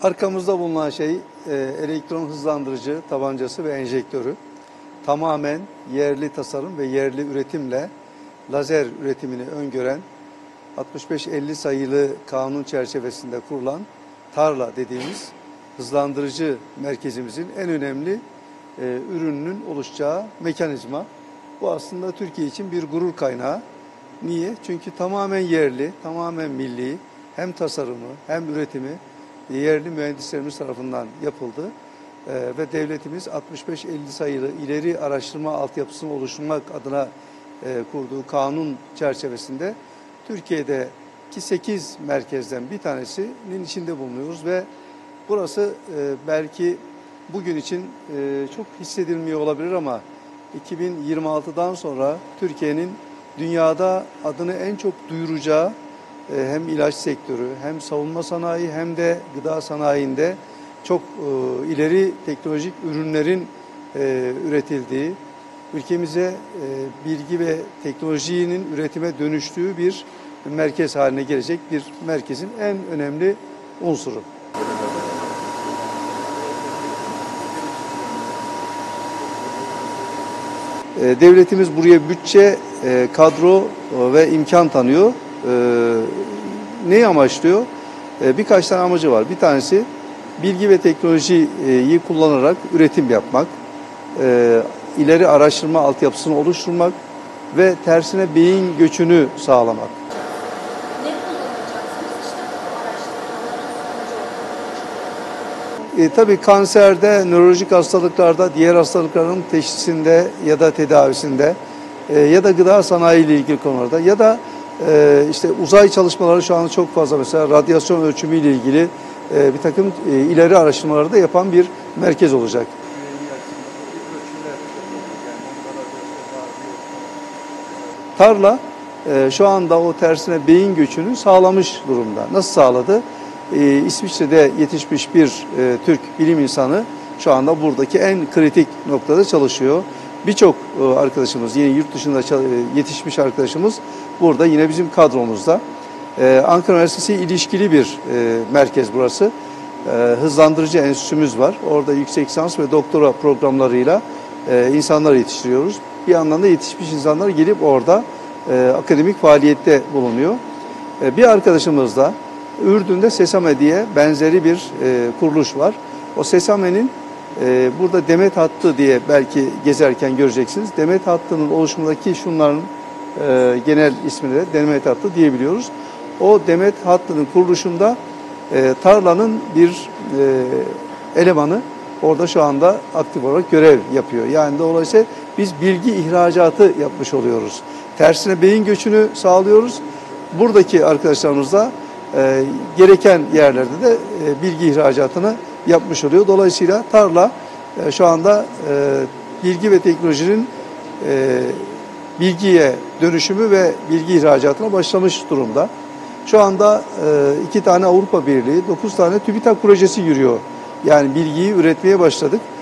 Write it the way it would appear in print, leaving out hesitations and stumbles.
Arkamızda bulunan şey elektron hızlandırıcı tabancası ve enjektörü. Tamamen yerli tasarım ve yerli üretimle lazer üretimini öngören 65-50 sayılı kanun çerçevesinde kurulan Tarla dediğimiz hızlandırıcı merkezimizin en önemli ürününün oluşacağı mekanizma. Bu aslında Türkiye için bir gurur kaynağı. Niye? Çünkü tamamen yerli, tamamen milli, hem tasarımı hem üretimi yerli mühendislerimiz tarafından yapıldı. Ve devletimiz 65-50 sayılı ileri araştırma altyapısını oluşturmak adına kurduğu kanun çerçevesinde Türkiye'deki 8 merkezden bir tanesinin içinde bulunuyoruz ve burası belki bugün için çok hissedilmiyor olabilir ama 2026'dan sonra Türkiye'nin dünyada adını en çok duyuracağı hem ilaç sektörü hem savunma sanayi hem de gıda sanayinde çok ileri teknolojik ürünlerin üretildiği, ülkemize bilgi ve teknolojinin üretime dönüştüğü bir merkez haline gelecek bir merkezin en önemli unsuru. Devletimiz buraya bütçe, kadro ve imkan tanıyor. Neyi amaçlıyor? Birkaç tane amacı var. Bir tanesi bilgi ve teknolojiyi kullanarak üretim yapmak, ileri araştırma altyapısını oluşturmak ve tersine beyin göçünü sağlamak. Ne kullanacaksınız işte bu araştırmaların sonucu? Tabii kanserde, nörolojik hastalıklarda, diğer hastalıkların teşhisinde ya da tedavisinde ya da gıda sanayi ile ilgili konularda ya da işte uzay çalışmaları şu an çok fazla, mesela radyasyon ölçümü ile ilgili bir takım ileri araştırmaları da yapan bir merkez olacak. Tarla şu anda o tersine beyin göçünü sağlamış durumda. Nasıl sağladı? İsviçre'de yetişmiş bir Türk bilim insanı şu anda buradaki en kritik noktada çalışıyor. Birçok arkadaşımız, yine yurt dışında yetişmiş arkadaşımız burada yine bizim kadromuzda. Ankara Üniversitesi ilişkili bir merkez burası. Hızlandırıcı enstitümüz var. Orada yüksek lisans ve doktora programlarıyla insanlar yetiştiriyoruz. Bir yandan da yetişmiş insanlar gelip orada akademik faaliyette bulunuyor. Bir arkadaşımız da Ürdün'de Sesame diye benzeri bir kuruluş var. O Sesame'nin burada Demet Hattı diye belki gezerken göreceksiniz. Demet Hattı'nın oluşumundaki şunların genel ismini de Demet Hattı diyebiliyoruz. O Demet Hattı'nın kuruluşunda Tarla'nın bir elemanı orada şu anda aktif olarak görev yapıyor. Yani dolayısıyla biz bilgi ihracatı yapmış oluyoruz. Tersine beyin göçünü sağlıyoruz. Buradaki arkadaşlarımız da gereken yerlerde de bilgi ihracatını yapmış oluyor. Dolayısıyla Tarla şu anda bilgi ve teknolojinin bilgiye dönüşümü ve bilgi ihracatına başlamış durumda. Şu anda 2 tane Avrupa Birliği, 9 tane TÜBİTAK projesi yürüyor. Yani bilgiyi üretmeye başladık.